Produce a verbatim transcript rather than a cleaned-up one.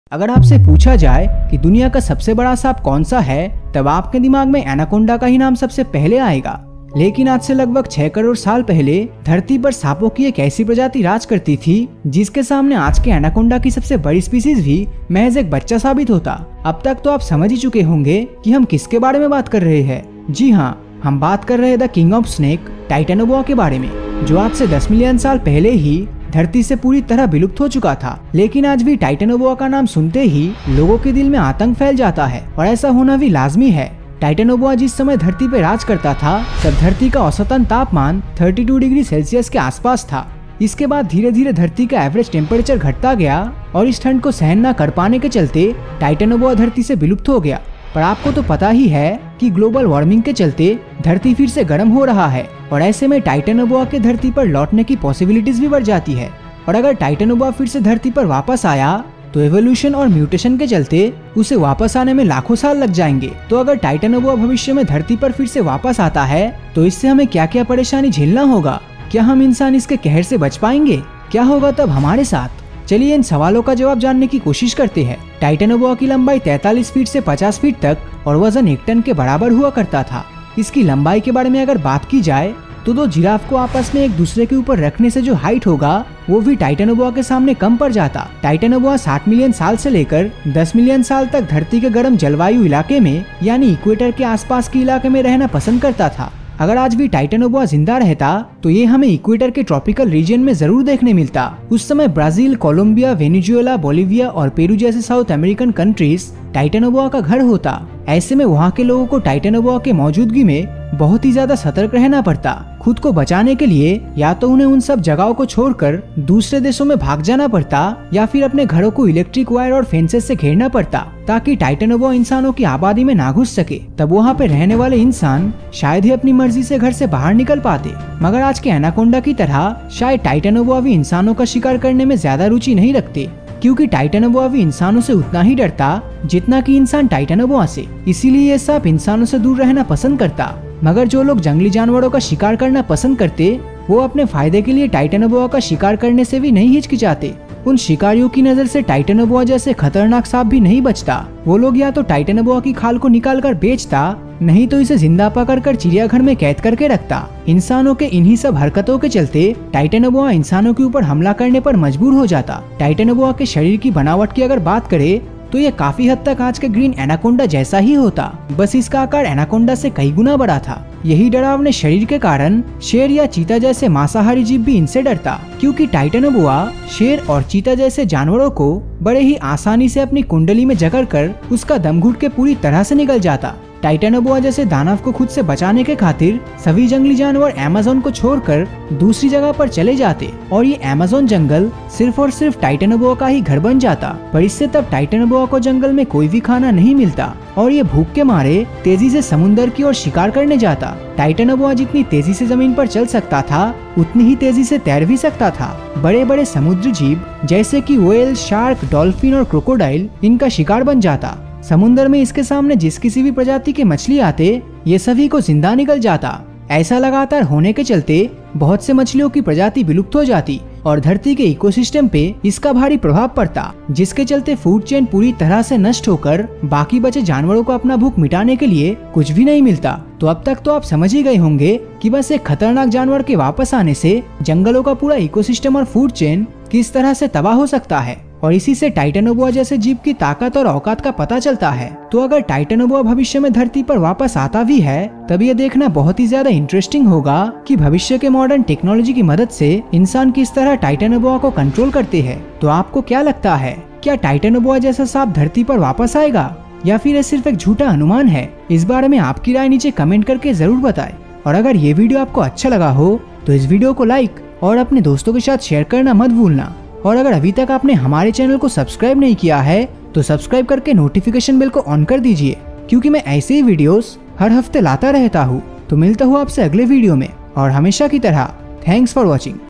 अगर आपसे पूछा जाए कि दुनिया का सबसे बड़ा सांप कौन सा है, तब आपके दिमाग में एनाकोंडा का ही नाम सबसे पहले आएगा। लेकिन आज से लगभग छह करोड़ साल पहले धरती पर सांपों की एक ऐसी प्रजाति राज करती थी जिसके सामने आज के एनाकोंडा की सबसे बड़ी स्पीसीज भी महज एक बच्चा साबित होता। अब तक तो आप समझ ही चुके होंगे कि हम किसके बारे में बात कर रहे हैं। जी हाँ, हम बात कर रहे हैं the king of snake Titanoboa के बारे में, जो आज से दस मिलियन साल पहले ही धरती से पूरी तरह विलुप्त हो चुका था। लेकिन आज भी टाइटेनोबोआ का नाम सुनते ही लोगों के दिल में आतंक फैल जाता है, और ऐसा होना भी लाजमी है। टाइटेनोबोआ जिस समय धरती पर राज करता था तब धरती का औसतन तापमान बत्तीस डिग्री सेल्सियस के आसपास था। इसके बाद धीरे धीरे धरती का एवरेज टेम्परेचर घटता गया और इस ठंड को सहन न कर पाने के चलते टाइटेनोबोआ धरती से विलुप्त हो गया। पर आपको तो पता ही है कि ग्लोबल वार्मिंग के चलते धरती फिर से गर्म हो रहा है, और ऐसे में टाइटेनोबोआ के धरती पर लौटने की पॉसिबिलिटीज भी बढ़ जाती है। और अगर टाइटेनोबोआ फिर से धरती पर वापस आया तो एवोल्यूशन और म्यूटेशन के चलते उसे वापस आने में लाखों साल लग जाएंगे। तो अगर टाइटेनोबोआ भविष्य में धरती पर फिर से वापस आता है तो इससे हमें क्या क्या परेशानी झेलना होगा? क्या हम इंसान इसके कहर से बच पाएंगे? क्या होगा तब हमारे साथ? चलिए इन सवालों का जवाब जानने की कोशिश करते हैं। टाइटेनोबोआ की लंबाई तैंतालीस फीट से पचास फीट तक और वजन एक टन के बराबर हुआ करता था। इसकी लंबाई के बारे में अगर बात की जाए तो दो जिराफ को आपस में एक दूसरे के ऊपर रखने से जो हाइट होगा वो भी टाइटेनोबोआ के सामने कम पड़ जाता। टाइटेनोबोआ साठ मिलियन साल से लेकर दस मिलियन साल तक धरती के गर्म जलवायु इलाके में यानी इक्वेटर के आसपास के इलाके में रहना पसंद करता था। अगर आज भी टाइटेनोबोआ जिंदा रहता तो ये हमें इक्वेटर के ट्रॉपिकल रीजन में जरूर देखने मिलता। उस समय ब्राजील, कोलंबिया, वेनेजुएला, बोलिविया और पेरू जैसे साउथ अमेरिकन कंट्रीज टाइटेनोबोआ का घर होता। ऐसे में वहाँ के लोगों को टाइटेनोबोआ के मौजूदगी में बहुत ही ज्यादा सतर्क रहना पड़ता। खुद को बचाने के लिए या तो उन्हें उन सब जगहों को छोड़कर दूसरे देशों में भाग जाना पड़ता या फिर अपने घरों को इलेक्ट्रिक वायर और फेंसेस से घेरना पड़ता ताकि टाइटेनोबोआ इंसानों की आबादी में ना घुस सके। तब वहाँ पे रहने वाले इंसान शायद ही अपनी मर्जी से घर से बाहर निकल पाते। मगर आज के एनाकोंडा की तरह शायद टाइटेनोबोआ भी इंसानों का शिकार करने में ज्यादा रुचि नहीं रखते, क्योंकि टाइटेनोबोआ भी इंसानों से उतना ही डरता जितना कि इंसान टाइटेनोबोआ से। इसीलिए ये सांप इंसानों से दूर रहना पसंद करता। मगर जो लोग जंगली जानवरों का शिकार करना पसंद करते वो अपने फायदे के लिए टाइटेनोबोआ का शिकार करने से भी नहीं हिचकिचाते। उन शिकारियों की नजर से टाइटेनोबोआ जैसे खतरनाक सांप भी नहीं बचता। वो लोग या तो टाइटेनोबोआ की खाल को निकाल कर बेचता, नहीं तो इसे जिंदा पकड़कर चिड़ियाघर में कैद करके रखता। इंसानों के इन्हीं सब हरकतों के चलते टाइटेनोबोआ इंसानों के ऊपर हमला करने पर मजबूर हो जाता। टाइटेनोबोआ के शरीर की बनावट की अगर बात करें तो ये काफी हद तक आज के ग्रीन एनाकोंडा जैसा ही होता, बस इसका आकार एनाकोंडा से कई गुना बड़ा था। यही डरावने शरीर के कारण शेर या चीता जैसे मांसाहारी जीव भी इनसे डरता, क्योंकि टाइटेनोबोआ शेर और चीता जैसे जानवरों को बड़े ही आसानी से अपनी कुंडली में जकड़कर उसका दम घुट के पूरी तरह से निकल जाता। टाइटेनोबोआ जैसे दानव को खुद से बचाने के खातिर सभी जंगली जानवर अमेज़न को छोड़कर दूसरी जगह पर चले जाते और ये अमेज़न जंगल सिर्फ और सिर्फ टाइटेनोबोआ का ही घर बन जाता। पर इससे तब टाइटेनोबोआ को जंगल में कोई भी खाना नहीं मिलता और ये भूख के मारे तेजी से समुद्र की ओर शिकार करने जाता। टाइटेनोबोआ जितनी तेजी से जमीन पर चल सकता था उतनी ही तेजी से तैर भी सकता था। बड़े बड़े समुद्री जीव जैसे कि व्हेल, शार्क, डॉल्फिन और क्रोकोडाइल इनका शिकार बन जाता। समुद्र में इसके सामने जिस किसी भी प्रजाति के मछली आते ये सभी को जिंदा निकल जाता। ऐसा लगातार होने के चलते बहुत से मछलियों की प्रजाति विलुप्त हो जाती और धरती के इकोसिस्टम पे इसका भारी प्रभाव पड़ता, जिसके चलते फूड चेन पूरी तरह से नष्ट होकर बाकी बचे जानवरों को अपना भूख मिटाने के लिए कुछ भी नहीं मिलता। तो अब तक तो आप समझ ही गए होंगे कि बस एक खतरनाक जानवर के वापस आने से जंगलों का पूरा इकोसिस्टम और फूड चेन किस तरह से तबाह हो सकता है, और इसी से टाइटेनोबोआ जैसे जीव की ताकत और औकात का पता चलता है। तो अगर टाइटेनोबोआ भविष्य में धरती पर वापस आता भी है तब ये देखना बहुत ही ज्यादा इंटरेस्टिंग होगा कि भविष्य के मॉडर्न टेक्नोलॉजी की मदद से इंसान किस तरह टाइटेनोबोआ को कंट्रोल करते हैं। तो आपको क्या लगता है, क्या टाइटेनोबोआ जैसा सांप धरती पर वापस आएगा या फिर ये सिर्फ एक झूठा अनुमान है? इस बारे में आपकी राय नीचे कमेंट करके जरूर बताएं। और अगर ये वीडियो आपको अच्छा लगा हो तो इस वीडियो को लाइक और अपने दोस्तों के साथ शेयर करना मत भूलना। और अगर अभी तक आपने हमारे चैनल को सब्सक्राइब नहीं किया है तो सब्सक्राइब करके नोटिफिकेशन बेल को ऑन कर दीजिए, क्योंकि मैं ऐसे ही वीडियोस हर हफ्ते लाता रहता हूँ। तो मिलता हूँ आपसे अगले वीडियो में, और हमेशा की तरह थैंक्स फॉर वॉचिंग।